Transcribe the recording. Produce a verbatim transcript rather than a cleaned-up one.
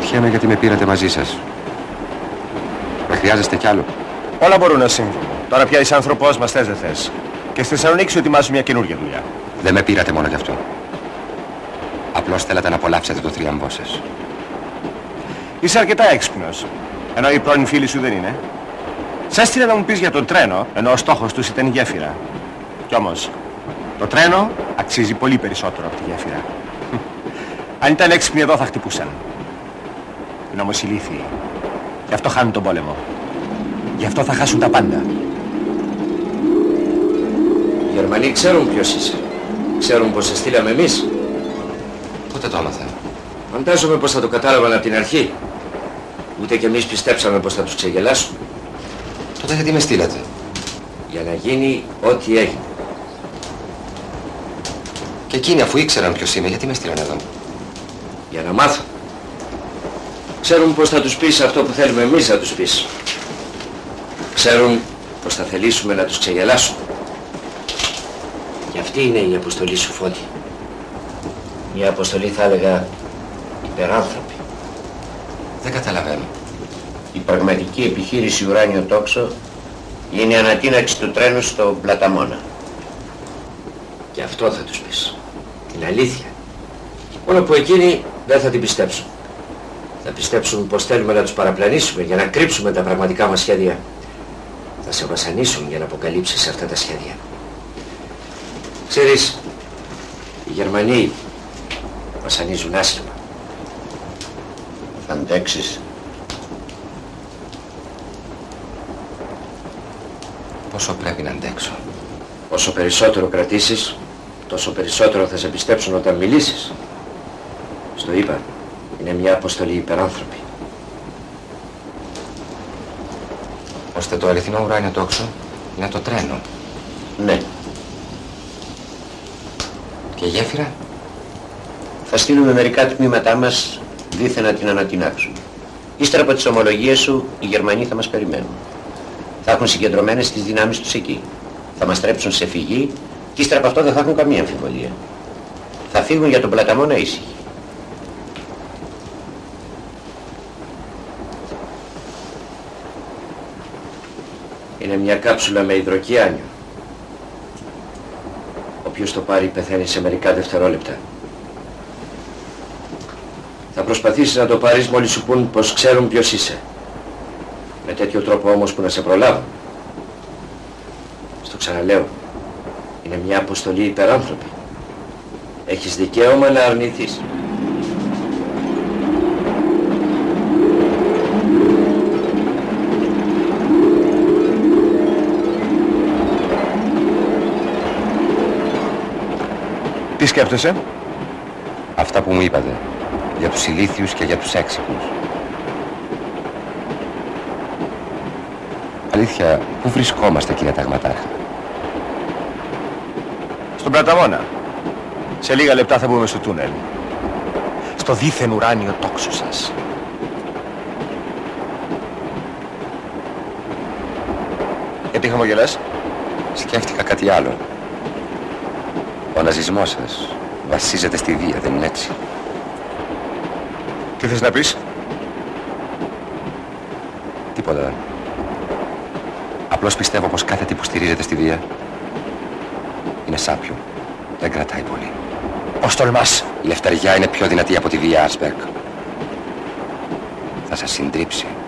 Αναρωτιέμαι γιατί με πήρατε μαζί σας. Με χρειάζεστε κι άλλο? Όλα μπορούν να συμβούν. Τώρα πια είσαι άνθρωπός μας, θες δεν θες. Και στη Θεσσαλονίκη σου ετοιμάζουν μια καινούργια δουλειά. Δεν με πήρατε μόνο γι' αυτό. Απλώς θέλατε να απολαύσετε το θρίαμβό σας. Είσαι αρκετά έξυπνος. Ενώ η πρώην φίλη σου δεν είναι. Σ' έστειλε να μου πεις για το τρένο, ενώ ο στόχος τους ήταν η γέφυρα. Κι όμως, το τρένο αξίζει πολύ περισσότερο από τη γέφυρα. Αν ήταν έξυπνοι εδώ θα χτυπούσαν. Είναι όμως ηλίθιοι. Γι' αυτό χάνουν τον πόλεμο. Γι' αυτό θα χάσουν τα πάντα. Οι Γερμανοί ξέρουν ποιος είσαι. Ξέρουν πως σε στείλαμε εμείς. Πότε το έμαθα? Φαντάζομαι πως θα το κατάλαβαν από την αρχή. Ούτε κι εμείς πιστέψαμε πως θα τους ξεγελάσουν. Τότε γιατί με στείλατε? Για να γίνει ό,τι έγινε. Και εκείνοι αφού ήξεραν ποιος είμαι, γιατί με στείλαν εδώ? Για να μάθουν. Ξέρουν πως θα τους πεις αυτό που θέλουμε εμείς να τους πεις. Ξέρουν πως θα θελήσουμε να τους ξεγελάσουμε. Και αυτή είναι η αποστολή σου, Φώτη. Μια αποστολή θα έλεγα υπεράνθρωπη. Δεν καταλαβαίνω. Η πραγματική επιχείρηση ουράνιο τόξο είναι η ανατείναξη του τρένου στο Πλαταμόνα. Και αυτό θα τους πεις. Την αλήθεια. Μόνο που εκείνοι δεν θα την πιστέψουν. Θα πιστέψουν πως θέλουμε να τους παραπλανήσουμε για να κρύψουμε τα πραγματικά μας σχέδια. Θα σε βασανίσουν για να αποκαλύψεις αυτά τα σχέδια. Ξέρεις, οι Γερμανοί βασανίζουν άσχημα. Θα αντέξεις? Πόσο πρέπει να αντέξω? Όσο περισσότερο κρατήσεις, τόσο περισσότερο θα σε πιστέψουν όταν μιλήσεις. Στο είπα, είναι μια αποστολή υπεράνθρωπη. Ώστε το αληθινό ουράνιο τόξο είναι το τρένο. Ναι. Και η γέφυρα? Θα στείλουμε μερικά τμήματά μας δίθεν να την ανατινάξουν. Ύστερα από τις ομολογίες σου, οι Γερμανοί θα μας περιμένουν. Θα έχουν συγκεντρωμένες τις δυνάμεις τους εκεί. Θα μας τρέψουν σε φυγή και ύστερα από αυτό δεν θα έχουν καμία αμφιβολία. Θα φύγουν για τον Πλαταμόνα ήσυχοι. Είναι μια κάψουλα με υδροκιάνιο. Όποιος το πάρει πεθαίνει σε μερικά δευτερόλεπτα. Θα προσπαθήσεις να το πάρεις μόλις σου πούν πως ξέρουν ποιος είσαι. Με τέτοιο τρόπο όμως που να σε προλάβουν. Στο ξαναλέω, είναι μια αποστολή υπεράνθρωπη. Έχεις δικαίωμα να αρνηθείς. Τι σκέφτεσαι? Αυτά που μου είπατε. Για τους ηλίθιους και για τους έξυπνους. Αλήθεια, πού βρισκόμαστε, κύριε Ταγματάρχα? Στον Πλαταμόνα. Σε λίγα λεπτά θα μπούμε στο τούνελ. Στο δίθεν ουράνιο τόξο σας. Γιατί χαμογελάς? Σκέφτηκα κάτι άλλο. Ο ναζισμός σας βασίζεται στη βία, δεν είναι έτσι? Τι θες να πεις? Τίποτα. Απλώς πιστεύω πως κάθε τι που στηρίζεται στη βία είναι σάπιο. Δεν κρατάει πολύ. Πώς τολμάς? Η λευτεριά είναι πιο δυνατή από τη βία, Άρσμπεργκ. Θα σας συντρίψει.